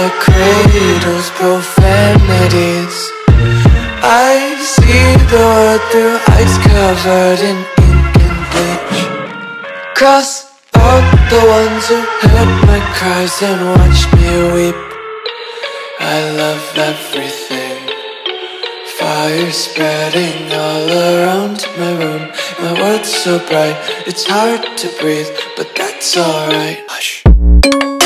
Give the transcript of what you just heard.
the cradle's profanities. I see the world through ice covered in ink and bleach. Cross out the ones who heard my cries and watched me weep. I love everything. Fire spreading all around my room. My world's so bright, it's hard to breathe, but that's alright. Hush.